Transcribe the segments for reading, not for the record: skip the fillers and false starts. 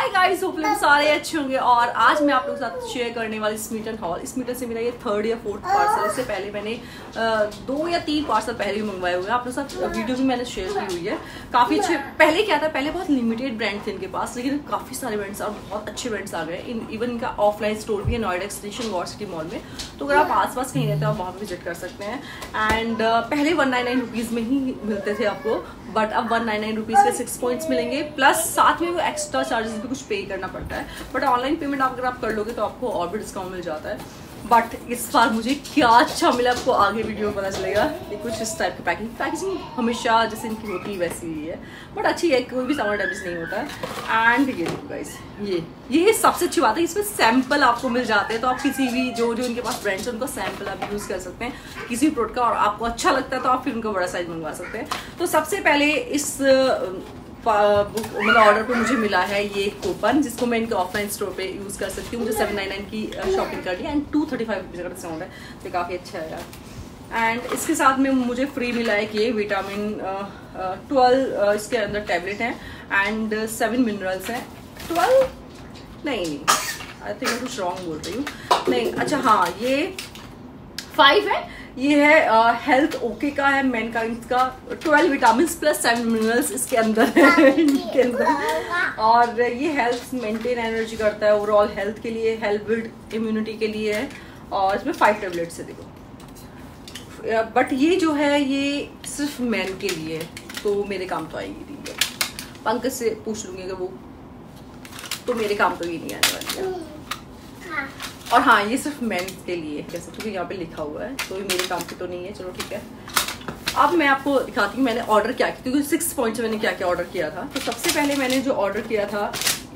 Hi guys, hope लोग सारे अच्छे होंगे। और आज मैं आप लोगों के साथ शेयर करने वाली स्मीटन हॉल। स्मीटन से मेरा ये 3rd या 4th पार्सल। इससे पहले मैंने 2 या 3 पार्सल पहले भी मंगवाए हुए हैं। आप लोगों के साथ वीडियो भी मैंने शेयर की हुई है। काफ़ी अच्छे। पहले क्या था, पहले बहुत लिमिटेड ब्रांड थे इनके पास, लेकिन काफ़ी सारे ब्रांड्स और बहुत अच्छे ब्रांड्स आ गए। इवन इनका ऑफलाइन स्टोर भी है नोएडा एक्सटेंशन वॉर सिटी मॉल में। तो अगर आप आस पास कहीं रहते हो आप वहाँ पर विजिट कर सकते हैं। एंड पहले 199 रुपीज़ में ही मिलते थे आपको, बट अब 199 रुपीज़ के 6 पॉइंट्स मिलेंगे, प्लस साथ में वो एक्स्ट्रा चार्जेस भी कुछ पे करना पड़ता है। बट ऑनलाइन पेमेंट अगर आप कर लोगे तो आपको और भी डिस्काउंट मिल जाता है। बट इस बार मुझे क्या अच्छा मिला आपको आगे वीडियो में पता चलेगा। ये कुछ इस टाइप की पैकेजिंग हमेशा जैसे इनकी होती है वैसी ही है, बट अच्छी है, कोई भी सामान डैमेज नहीं होता है। एंड ये देखो गाइस, ये सबसे अच्छी बात है, इसमें सैंपल आपको मिल जाते हैं। तो आप किसी भी जो इनके पास ब्रांड्स है उनका सैंपल आप यूज़ कर सकते हैं किसी भी प्रोडक्ट का, और आपको अच्छा लगता है तो आप फिर उनका बड़ा साइज मंगवा सकते हैं। तो सबसे पहले इस मतलब ऑर्डर पे मुझे मिला है ये कूपन, जिसको मैं इनके ऑफलाइन स्टोर पे यूज़ कर सकती हूँ। मुझे 799 की शॉपिंग कर ली एंड 235 रुपीज़ का डिस्काउंट है, तो काफ़ी अच्छा है यार। एंड इसके साथ में मुझे फ्री मिला है कि ये विटामिन 12 इसके अंदर टैबलेट हैं एंड 7 मिनरल्स हैं। 12 नहीं, आई थिंक मैं कुछ रॉन्ग बोल रही हूँ। नहीं, अच्छा हाँ, ये 5 है। ये है हेल्थ ओके का है, मैनकाइंड का। 12 विटामिन प्लस 7 मिनरल्स इसके अंदर है इनके अंदर। और ये हेल्थ मेंटेन एनर्जी करता है, ओवरऑल हेल्थ के लिए, हेल्थ बिल्ड इम्यूनिटी के लिए है। और इसमें 5 टैबलेट्स है देखो। बट ये जो है ये सिर्फ मैन के लिए है, तो मेरे काम तो आएगी नहीं है। पंकज से पूछ लूंगी अगर वो, तो मेरे काम तो ये नहीं आने वाली है। और हाँ, ये सिर्फ मेन के लिए है जैसे, क्योंकि यहाँ पे लिखा हुआ है, तो ये मेरे काम की तो नहीं है। चलो ठीक है, अब मैं आपको दिखाती हूँ मैंने ऑर्डर क्या किया, क्योंकि 6 पॉइंट्स मैंने क्या क्या ऑर्डर किया था। तो सबसे पहले मैंने जो ऑर्डर किया था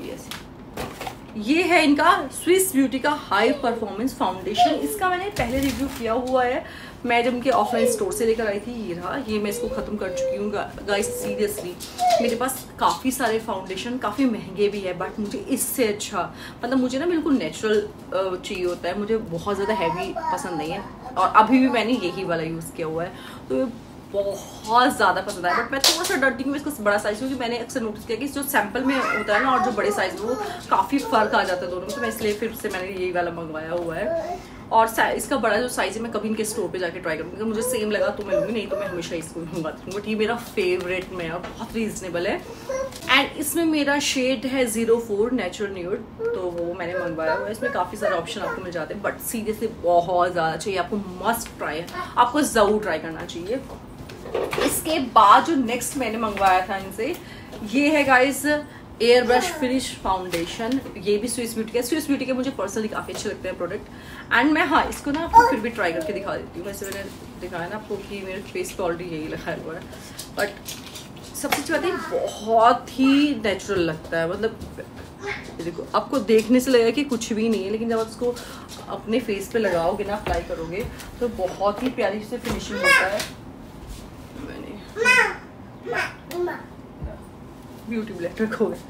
ये है इनका स्विस ब्यूटी का हाई परफॉर्मेंस फाउंडेशन। इसका मैंने पहले रिव्यू किया हुआ है, मैं जब उनके ऑफलाइन स्टोर से लेकर आई थी। ये रहा, ये मैं इसको ख़त्म कर चुकी हूँ गाइस। सीरियसली मेरे पास काफ़ी सारे फाउंडेशन, काफ़ी महंगे भी है, बट मुझे इससे अच्छा, मतलब मुझे ना बिल्कुल नेचुरल चाहिए होता है, मुझे बहुत ज़्यादा हैवी पसंद नहीं है। और अभी भी मैंने यही वाला यूज़ किया हुआ है, तो बहुत ज़्यादा पसंद आया। बट मैं थोड़ा सा डरती हूँ इसका बड़ा साइज़, क्योंकि मैंने अक्सर नोटिस किया कि जो सैंपल में होता है ना और जो बड़े साइज़ में, वो काफ़ी फ़र्क आ जाता है दोनों में। तो मैं इसलिए फिर से मैंने यही वाला मंगवाया हुआ है। और इसका बड़ा जो साइज़ है, मैं कभी इनके स्टोर पे जाके ट्राई करूँगी, मुझे सेम लगा तो मैं लूँगी, नहीं तो मैं हमेशा इसको मंगवाती हूँ। बट ये मेरा फेवरेट में और बहुत रीजनेबल है। एंड इसमें मेरा शेड है 04 नेचुरल न्यूड, तो वो मैंने मंगवाया हुआ है। इसमें काफ़ी सारे ऑप्शन आपको मिल जाते हैं, बट सीरियसली बहुत ज़्यादा चाहिए, आपको मस्ट ट्राई है, आपको ज़रूर ट्राई करना चाहिए। इसके बाद जो नेक्स्ट मैंने मंगवाया था इनसे, ये है guys airbrush finish foundation. ये भी स्विस ब्यूटी का। स्विस ब्यूटी के मुझे पर्सनली काफ़ी अच्छे लगते हैं प्रोडक्ट। एंड मैं हाँ इसको ना आपको फिर भी ट्राई करके दिखा देती हूँ। वैसे मैंने दिखाया ना आपको कि मेरे फेस पे ऑलरेडी यही लिखा हुआ है, बट सबसे अच्छी बात है बहुत ही नेचुरल लगता है। मतलब देखो, आपको देखने से लगेगा कि कुछ भी नहीं है, लेकिन जब आप इसको अपने फेस पे लगाओगे ना, अप्लाई करोगे, तो बहुत ही प्यारी से फिनिशिंग होता है। ब्यूटी ब्लेंडर खो गया,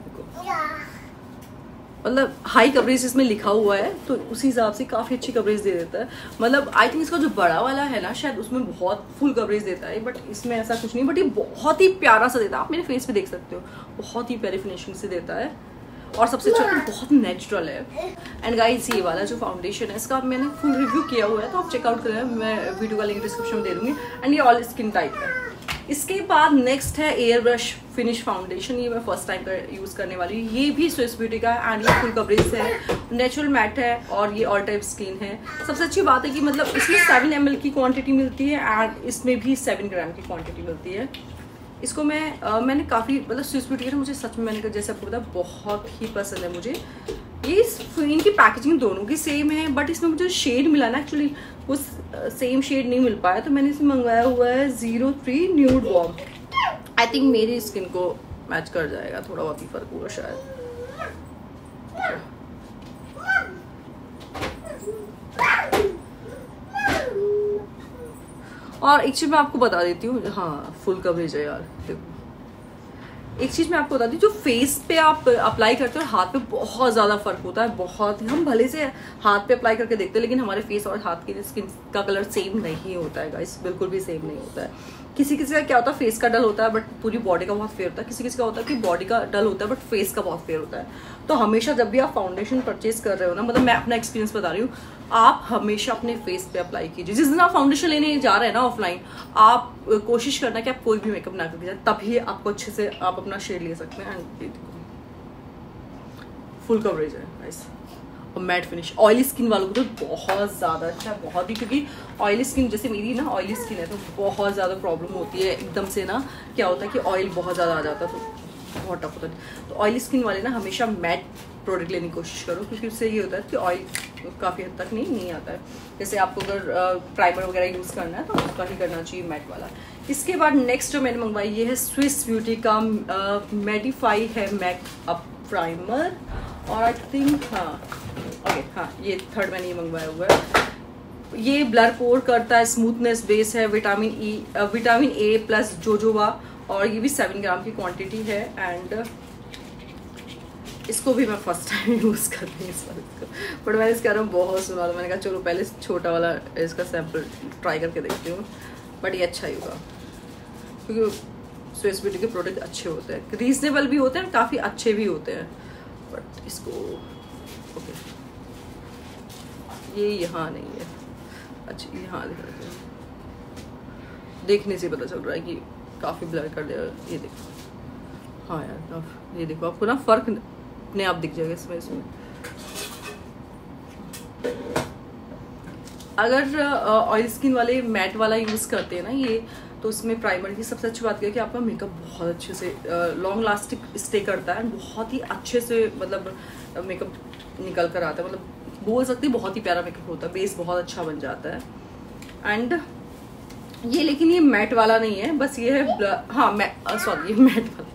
मतलब हाई कवरेज इसमें लिखा हुआ है, तो उसी हिसाब से काफ़ी अच्छी कवरेज दे देता है। मतलब आई थिंक इसका जो बड़ा वाला है ना, शायद उसमें बहुत फुल कवरेज देता है, बट इसमें ऐसा कुछ नहीं। बट ये बहुत ही प्यारा सा देता है, आप मेरे फेस पे देख सकते हो, बहुत ही प्यारी फिनिशिंग से देता है। और सबसे अच्छा तो बहुत नेचुरल है। एंड गाइस, ये वाला जो फाउंडेशन है इसका मैंने फुल रिव्यू किया हुआ है, तो आप चेकआउट करें, मैं वीडियो का लिंक डिस्क्रिप्शन में दे दूँगी। एंड ये ऑल स्किन टाइप है। इसके बाद नेक्स्ट है एयर ब्रश फिनिश फाउंडेशन। ये मैं फर्स्ट टाइम यूज़ करने वाली हूँ। ये भी स्विस ब्यूटी का है एंड ये फुल कवरेज है, नेचुरल मैट है, और ये ऑल टाइप स्किन है। सबसे अच्छी बात है कि मतलब इसमें 7 ml की क्वांटिटी मिलती है एंड इसमें भी 7 ग्राम की क्वांटिटी मिलती है। इसको मैंने काफ़ी, मतलब स्विस ब्यूटी का मुझे सच में, मैंने जैसे आपको बताया, बहुत ही पसंद है मुझे। ये इनकी पैकेजिंग दोनों की सेम है, बट इसमें मुझे शेड मिला ना, एक्चुअली वो सेम शेड नहीं मिल पाया, तो मैंने इसे मंगवाया हुआ है 03 न्यूड वार्म। आई थिंक मेरी स्किन को मैच कर जाएगा, थोड़ा बहुत ही फर्क होगा शायद। और एक चीज़ मैं आपको बता देती हूँ, हाँ फुल कवरेज है यार। देखो, एक चीज़ मैं आपको बता दी, जो फेस पे आप अप्लाई करते हो हाथ पे बहुत ज़्यादा फर्क होता है। बहुत, हम भले से हाथ पे अप्लाई करके देखते हैं, लेकिन हमारे फेस और हाथ की स्किन का कलर सेम नहीं होता है गाइस, बिल्कुल भी सेम नहीं होता है। किसी किसी का क्या होता है फेस का डल होता है बट पूरी बॉडी का बहुत फेयर होता है, किसी किसी का होता है कि बॉडी का डल होता है बट फेस का बहुत फेयर होता है। तो हमेशा जब भी आप फाउंडेशन परचेज कर रहे हो ना, मतलब मैं अपना एक्सपीरियंस बता रही हूँ, आप हमेशा अपने फेस पे अप्लाई कीजिए। जिस दिन आप फाउंडेशन लेने जा रहे हैं ना ऑफलाइन, आप कोशिश करना कि आप कोई भी मेकअप ना करके जाए, तभी आपको अच्छे से आप अपना शेड ले सकते हैं। एंड फुल कवरेज है गाइस और मैट फिनिश। ऑयली स्किन वालों को तो बहुत ज़्यादा अच्छा है, बहुत ही, क्योंकि ऑयली स्किन जैसे मेरी ना ऑयली स्किन है तो बहुत ज़्यादा प्रॉब्लम होती है एकदम से ना, क्या होता है कि ऑयल बहुत ज़्यादा आ जाता है तो बहुत टफ होता है। तो ऑयली स्किन वाले ना हमेशा मैट प्रोडक्ट लेने की कोशिश करो, क्योंकि उससे ये होता है कि ऑयल काफ़ी हद तक नहीं आता है। जैसे आपको अगर प्राइमर वगैरह यूज़ करना है तो उसका ही करना चाहिए मैट वाला। इसके बाद नेक्स्ट जो मैंने मंगवाई ये है स्विस ब्यूटी का मेडिफाई है मेकअप प्राइमर, और आई थिंक हाँ ये थर्ड मैंने ये मंगवाया हुआ है। ये ब्लर पोर करता है, स्मूथनेस बेस है, विटामिन ए प्लस जोजोबा, और ये भी 7 ग्राम की क्वांटिटी है। एंड इसको भी मैं फर्स्ट टाइम यूज़ कर रही हूँ इस बार इसको, बट मैंने इसके बारे में बहुत सुना, तो मैंने कहा चलो पहले छोटा वाला इसका सैम्पल ट्राई करके देखती हूँ। बट ये अच्छा ही होगा क्योंकि स्विस ब्यूटी के प्रोडक्ट अच्छे होते हैं, रीजनेबल भी होते हैं, काफ़ी अच्छे भी होते हैं। बट इसको ओके, ये यहाँ नहीं है, अच्छा यहाँ दिखा देते हैं, देखने से पता चल रहा है कि काफ़ी ब्लर कर दिया। ये देखो, हाँ यार ये देखो, आपको ना फ़र्क अपने आप दिख जाएगा इसमें। अगर ऑयल स्किन वाले मैट वाला यूज़ करते हैं ना ये, तो उसमें प्राइमर की सबसे अच्छी बात है कि आपका मेकअप बहुत अच्छे से लॉन्ग लास्टिक स्टे करता है, बहुत ही अच्छे से मतलब मेकअप निकल कर आता है, मतलब बोल सकते हैं बहुत ही प्यारा मेकअप होता है, बेस बहुत अच्छा बन जाता है। एंड ये लेकिन ये मैट वाला नहीं है, बस ये है हाँ सॉरी ये मैट वाला,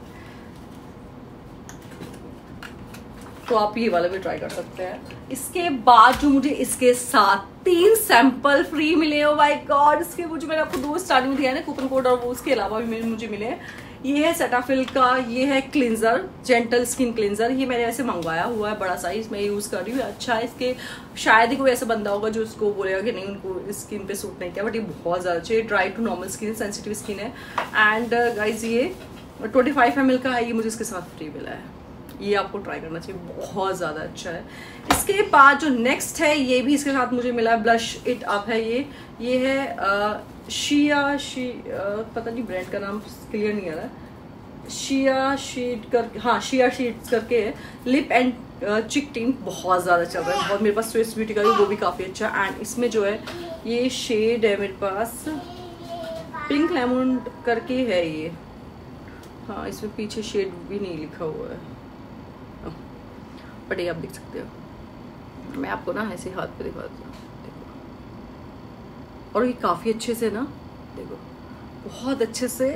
तो आप ये वाला भी ट्राई कर सकते हैं। इसके बाद जो मुझे इसके साथ 3 सैंपल फ्री मिले, ओ माय गॉड, इसके मुझे मैंने आपको 2 स्टार्टिंग में दिया ना कूपन कोड, और वो उसके अलावा भी मुझे मिले। ये है सेटाफिल का, ये है क्लिंजर, जेंटल स्किन क्लिंजर। ये मैंने ऐसे मंगवाया हुआ है, बड़ा साइज मैं यूज़ कर रही हूँ। अच्छा है, इसके शायद ही कोई ऐसा बंदा होगा जो उसको बोलेगा कि नहीं उनको स्किन पे सूट नहीं किया, बट ये बहुत ज़्यादा अच्छा है। Dry to normal skin, sensitive skin है। एंड गाइज ये 25 ml का है, ये मुझे इसके साथ फ्री मिला है, ये आपको ट्राई करना चाहिए, बहुत ज़्यादा अच्छा है। इसके बाद जो नेक्स्ट है ये भी इसके साथ मुझे मिला है, ब्लश इट अप है ये है पता नहीं ब्रांड का नाम क्लियर नहीं आ रहा है, शिया शीट्स करके है, लिप एंड चिक टिंट, बहुत ज़्यादा चल रहा है, बहुत। मेरे पास स्विस ब्यूटी का भी वो भी काफ़ी अच्छा है। एंड इसमें जो है ये शेड है मेरे पास, पिंक लेमन करके है ये, हाँ इसमें पीछे शेड भी नहीं लिखा हुआ है, बट ये आप देख सकते हो। मैं आपको ना ऐसे हाथ पे दिखा देती हूँ, देखो, और ये काफ़ी अच्छे से ना, देखो बहुत अच्छे से,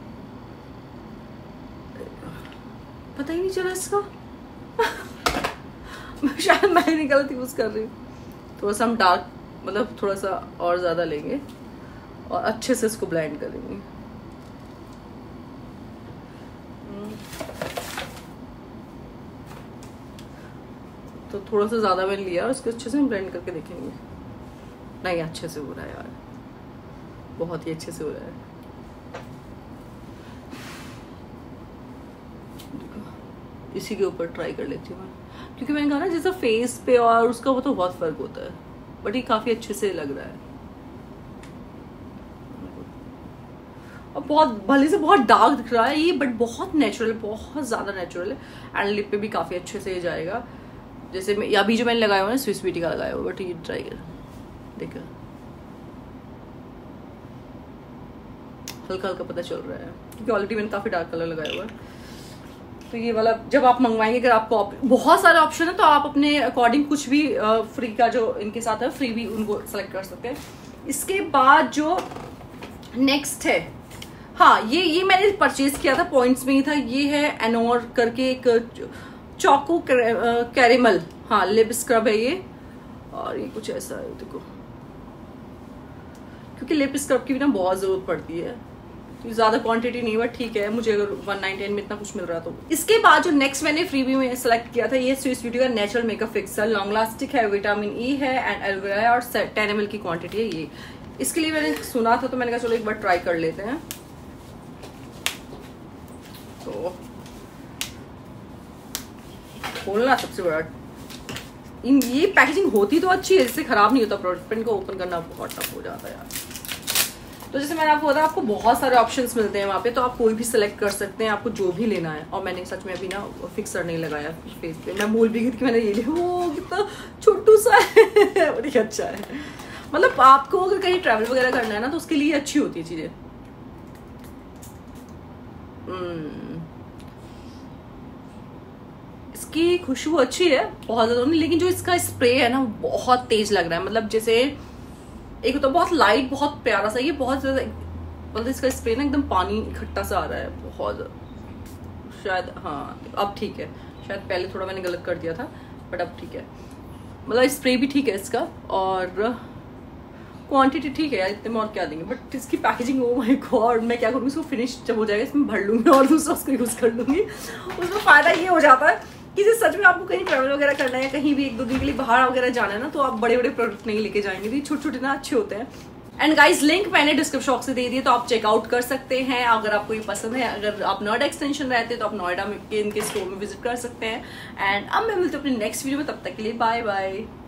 पता ही नहीं चला इसका शायद मैं नहीं गलत यूज़ कर रही हूँ। थोड़ा सा हम डार्क, मतलब थोड़ा सा और ज़्यादा लेंगे और अच्छे से इसको ब्लेंड करेंगे। तो थोड़ा सा ज़्यादा मैंने लिया और इसको अच्छे से ब्लेंड करके देखेंगे। नहीं अच्छे से हो रहा है यार, बहुत ही अच्छे से हो रहा है। इसी के ऊपर ट्राई कर लेती हूँ मैं, क्योंकि मैंने कहा ना जैसा फेस पे और उसका वो तो बहुत फर्क होता है, बट ये काफ़ी अच्छे से लग रहा है। और बहुत भले से बहुत डार्क दिख रहा है ये, बट बहुत नेचुरल, बहुत ज़्यादा नेचुरल है। एंड लिप पे भी काफ़ी अच्छे से जाएगा। जैसे मैं अभी जो मैंने लगाया हुआ है स्विस ब्यूटी का लगाया हुआ, बट ये ट्राई कर देखा, हल्का हल्का पता चल रहा है, क्योंकि ऑलरेडी मैंने काफ़ी डार्क कलर लगाया हुआ है। तो ये वाला जब आप मंगवाएंगे, अगर आपको बहुत सारे ऑप्शन है तो आप अपने अकॉर्डिंग कुछ भी फ्री का जो इनके साथ है फ्री भी उनको सेलेक्ट कर सकते हैं। इसके बाद जो नेक्स्ट है, हाँ ये मैंने परचेज किया था, पॉइंट्स में ही था। ये है एनोर करके एक चोको कैरेमल, हाँ लिप स्क्रब है ये, और ये कुछ ऐसा है देखो, क्योंकि लिप स्क्रब की भी ना बहुत ज़रूरत पड़ती है। ज़्यादा क्वांटिटी नहीं, बट ठीक है, मुझे अगर 199 में इतना कुछ मिल रहा तो। इसके बाद जो नेक्स्ट मैंने फ्रीबी में सेलेक्ट किया था, ये स्विस ब्यूटी का natural makeup fixer, long lasting है, विटामिन ई है एंड एलोवेरा है, और 10 ml की क्वांटिटी है। इसके लिए मैंने सुना था तो मैंने कहा चलो एक बार ट्राई कर लेते हैं। तो खोलना सबसे बड़ा, ये पैकेजिंग होती तो अच्छी है, इससे खराब नहीं होता प्रोडक्ट, पर इनको ओपन करना बहुत टफ हो जाता है यार। तो जैसे मैंने आपको बताया, आपको बहुत सारे ऑप्शंस मिलते हैं वहाँ पे, तो आप कोई भी सिलेक्ट कर सकते हैं, आपको जो भी लेना है। और मैंने सच में अभी ना फिक्सर नहीं लगाया फेस पे, मैं भूल भी गई कि मैंने ये लिया। वो कितना छोटू सा है बड़ी अच्छा है। मतलब आपको अगर कहीं ट्रैवल वगैरह करना है ना तो उसके लिए अच्छी होती है चीजें। इसकी खुशबू अच्छी है, बहुत ज्यादा नहीं, लेकिन जो इसका स्प्रे है ना बहुत तेज लग रहा है। मतलब जैसे एक तो बहुत लाइट, बहुत प्यारा सा, ये बहुत ज्यादा, मतलब इसका स्प्रे ना एकदम पानी इकट्ठा सा आ रहा है बहुत। शायद हाँ अब ठीक है, शायद पहले थोड़ा मैंने गलत कर दिया था, बट अब ठीक है। मतलब स्प्रे भी ठीक है इसका, और क्वांटिटी ठीक है यार, इतने में और क्या देंगे। बट इसकी पैकेजिंग, ओ माय गॉड, मैं क्या करूँगी इसको, फिनिश जब हो जाएगा इसमें भर लूंगी और दूसरा उसको यूज कर लूंगी। उसमें फायदा ये हो जाता है कि सच में आपको कहीं ट्रैवल वगैरह करना है या कहीं भी 1-2 दिन के लिए बाहर वगैरह जाना है ना, तो आप बड़े बड़े प्रोडक्ट नहीं लेके जाएंगे, तो छोटे छोटे ना अच्छे होते हैं। एंड गाइज लिंक मैंने डिस्क्रिप्शन बॉक्स से दे दिए, तो आप चेकआउट कर सकते हैं अगर आपको ये पसंद है। अगर आप नोएडा एक्सटेंशन रहते हैं तो आप नोएडा में इनके स्टोर में विजिट कर सकते हैं। एंड अब मैं मिलती हूँ अपनी नेक्स्ट वीडियो में, तब तक के लिए बाय बाय।